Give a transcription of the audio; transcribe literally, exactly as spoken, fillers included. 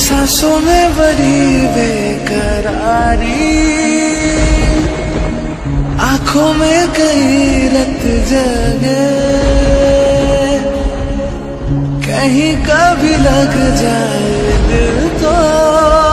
सांसों में बड़ी बेकरारी, आंखों में कई रत जगे, कहीं कभी लग जाए दिल तो